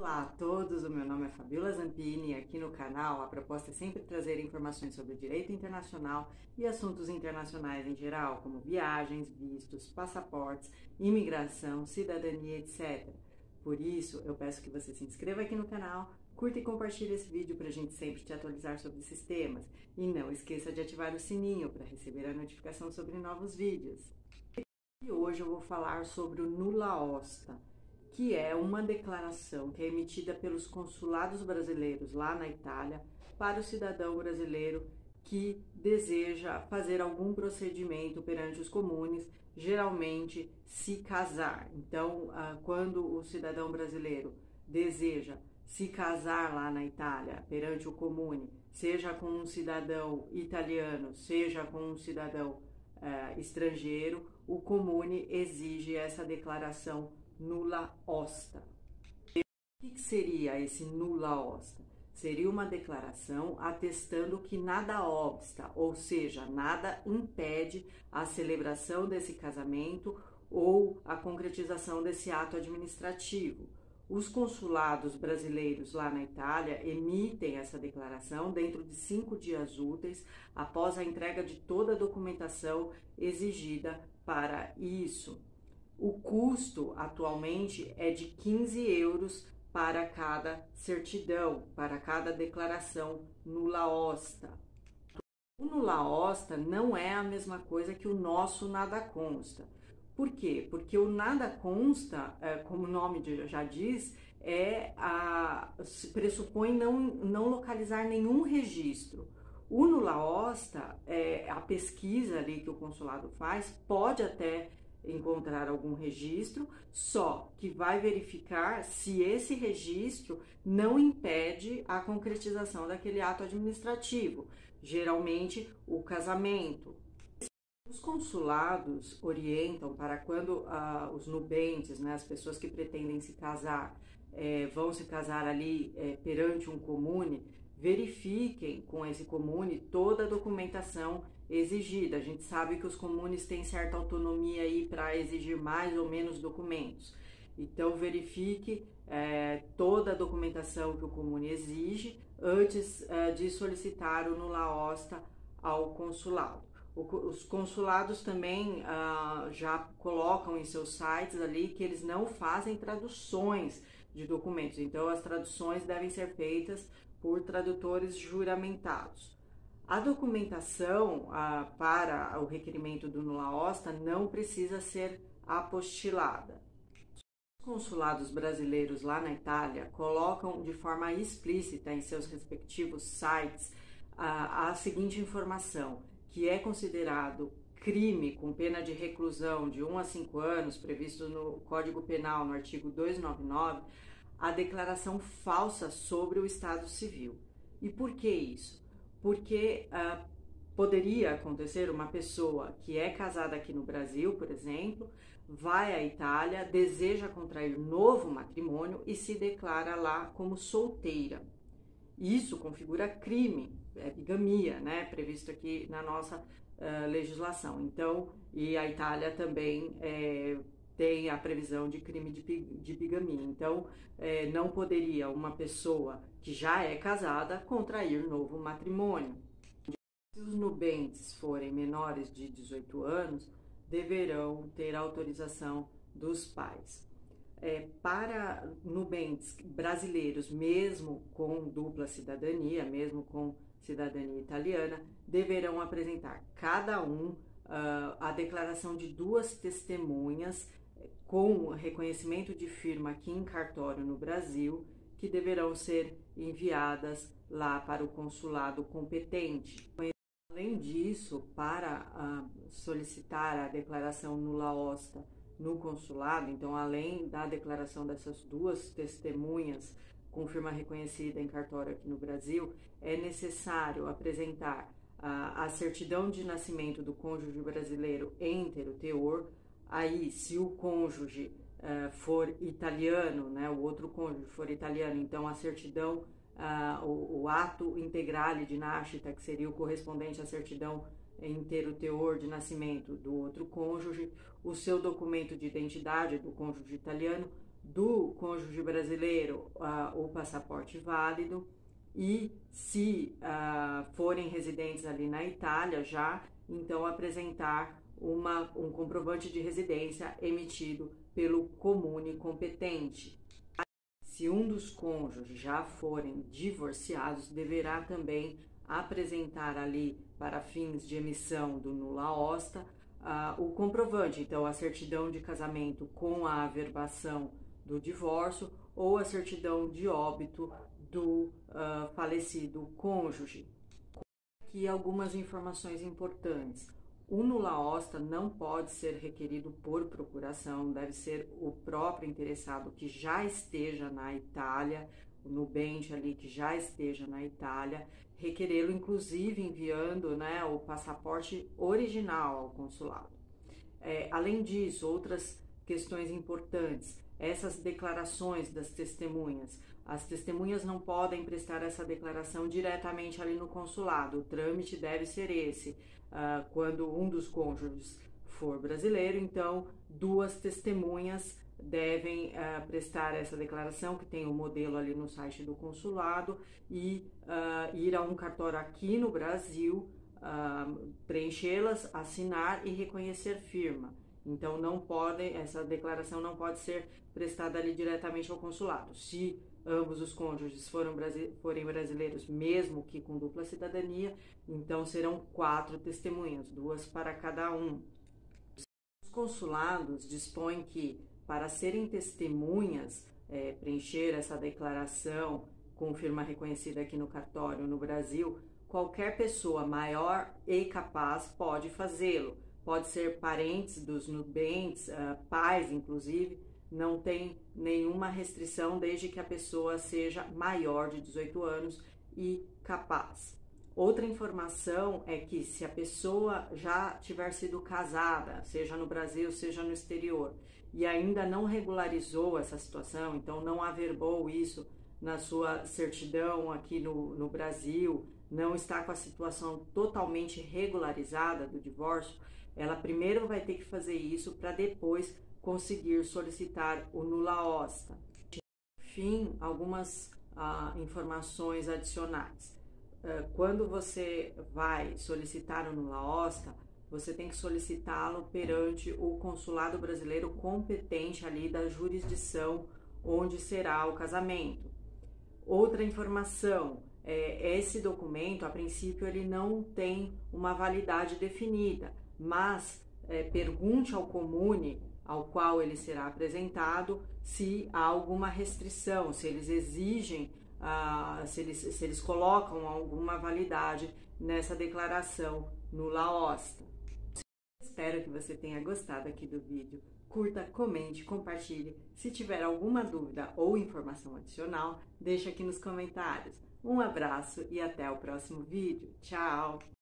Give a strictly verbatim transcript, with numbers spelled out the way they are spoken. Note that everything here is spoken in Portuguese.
Olá a todos, o meu nome é Fabiola Zampini e aqui no canal a proposta é sempre trazer informações sobre o direito internacional e assuntos internacionais em geral, como viagens, vistos, passaportes, imigração, cidadania, etcétera. Por isso, eu peço que você se inscreva aqui no canal, curta e compartilhe esse vídeo para a gente sempre te atualizar sobre esses temas. E não esqueça de ativar o sininho para receber a notificação sobre novos vídeos. E hoje eu vou falar sobre o nulla osta, que é uma declaração que é emitida pelos consulados brasileiros lá na Itália para o cidadão brasileiro que deseja fazer algum procedimento perante os comunes, geralmente se casar. Então, quando o cidadão brasileiro deseja se casar lá na Itália perante o comune, seja com um cidadão italiano, seja com um cidadão uh, estrangeiro, o comune exige essa declaração nulla osta. O que seria esse nulla osta? Seria uma declaração atestando que nada obsta, ou seja, nada impede a celebração desse casamento ou a concretização desse ato administrativo. Os consulados brasileiros lá na Itália emitem essa declaração dentro de cinco dias úteis após a entrega de toda a documentação exigida para isso. O custo atualmente é de quinze euros para cada certidão, para cada declaração nulla osta. O nulla osta não é a mesma coisa que o nosso nada consta. Por quê? Porque o nada consta, como o nome já diz, é a, pressupõe não, não localizar nenhum registro. O nulla osta, é, a pesquisa ali que o consulado faz, pode até encontrar algum registro, só que vai verificar se esse registro não impede a concretização daquele ato administrativo, geralmente o casamento. Os consulados orientam para quando ah, os nubentes, né, as pessoas que pretendem se casar, eh, vão se casar ali eh, perante um comune, verifiquem com esse comune toda a documentação exigida. A gente sabe que os comunes têm certa autonomia aí para exigir mais ou menos documentos. Então verifique eh, toda a documentação que o comune exige antes eh, de solicitar o nulla osta ao consulado. Os consulados também ah, já colocam em seus sites ali que eles não fazem traduções de documentos, então as traduções devem ser feitas por tradutores juramentados. A documentação ah, para o requerimento do nulla osta não precisa ser apostilada. Os consulados brasileiros lá na Itália colocam de forma explícita em seus respectivos sites ah, a seguinte informação: que é considerado crime com pena de reclusão de um a cinco anos, previsto no Código Penal, no artigo duzentos e noventa e nove, a declaração falsa sobre o estado civil. E por que isso? Porque ah, poderia acontecer uma pessoa que é casada aqui no Brasil, por exemplo, vai à Itália, deseja contrair novo matrimônio e se declara lá como solteira. Isso configura crime, é bigamia, né, previsto aqui na nossa uh, legislação. Então, e a Itália também é, tem a previsão de crime de, de bigamia. Então, é, não poderia uma pessoa que já é casada contrair novo matrimônio. Se os nubentes forem menores de dezoito anos, deverão ter autorização dos pais. É, para nubentes brasileiros, mesmo com dupla cidadania, mesmo com cidadania italiana, deverão apresentar cada um uh, a declaração de duas testemunhas com reconhecimento de firma aqui em cartório no Brasil, que deverão ser enviadas lá para o consulado competente. Além disso, para uh, solicitar a declaração nulla osta no consulado, então além da declaração dessas duas testemunhas com firma reconhecida em cartório aqui no Brasil, é necessário apresentar a, a certidão de nascimento do cônjuge brasileiro íntegro teor. Aí, se o cônjuge uh, for italiano, né, o outro cônjuge for italiano, então a certidão, uh, o, o ato integrale de nascita, que seria o correspondente à certidão inteiro teor de nascimento do outro cônjuge, o seu documento de identidade do cônjuge italiano, do cônjuge brasileiro uh, o passaporte válido, e se uh, forem residentes ali na Itália já, então apresentar uma, um comprovante de residência emitido pelo comune competente. Se um dos cônjuges já forem divorciados, deverá também apresentar ali, para fins de emissão do nula osta, uh, o comprovante, então a certidão de casamento com a averbação do divórcio ou a certidão de óbito do uh, falecido cônjuge. Aqui algumas informações importantes. O nula osta não pode ser requerido por procuração, deve ser o próprio interessado que já esteja na Itália, o nubente ali que já esteja na Itália, requerê-lo inclusive enviando, né, o passaporte original ao consulado. É, além disso, outras questões importantes, essas declarações das testemunhas. As testemunhas não podem prestar essa declaração diretamente ali no consulado, o trâmite deve ser esse. Uh, quando um dos cônjuges for brasileiro, então duas testemunhas devem uh, prestar essa declaração, que tem o um modelo ali no site do consulado, e uh, ir a um cartório aqui no Brasil, uh, preenchê-las, assinar e reconhecer firma. Então não podem, essa declaração não pode ser prestada ali diretamente ao consulado. Se ambos os cônjuges foram, forem brasileiros, mesmo que com dupla cidadania, então serão quatro testemunhas, duas para cada um. Os consulados dispõem que, para serem testemunhas, é, preencher essa declaração com firma reconhecida aqui no cartório no Brasil, qualquer pessoa maior e capaz pode fazê-lo. Pode ser parentes dos nubentes, uh, pais inclusive, não tem nenhuma restrição desde que a pessoa seja maior de dezoito anos e capaz. Outra informação é que se a pessoa já tiver sido casada, seja no Brasil, seja no exterior, e ainda não regularizou essa situação, então não averbou isso na sua certidão aqui no, no Brasil, não está com a situação totalmente regularizada do divórcio, ela primeiro vai ter que fazer isso para depois conseguir solicitar o nula osta. Enfim, algumas ah, informações adicionais. Uh, quando você vai solicitar o nula osta, você tem que solicitá-lo perante o consulado brasileiro competente ali da jurisdição onde será o casamento. Outra informação, é, esse documento, a princípio, ele não tem uma validade definida, mas é, pergunte ao comune ao qual ele será apresentado se há alguma restrição, se eles exigem, ah, se, eles, se eles colocam alguma validade nessa declaração nula osta. Espero que você tenha gostado aqui do vídeo. Curta, comente, compartilhe. Se tiver alguma dúvida ou informação adicional, deixa aqui nos comentários. Um abraço e até o próximo vídeo. Tchau!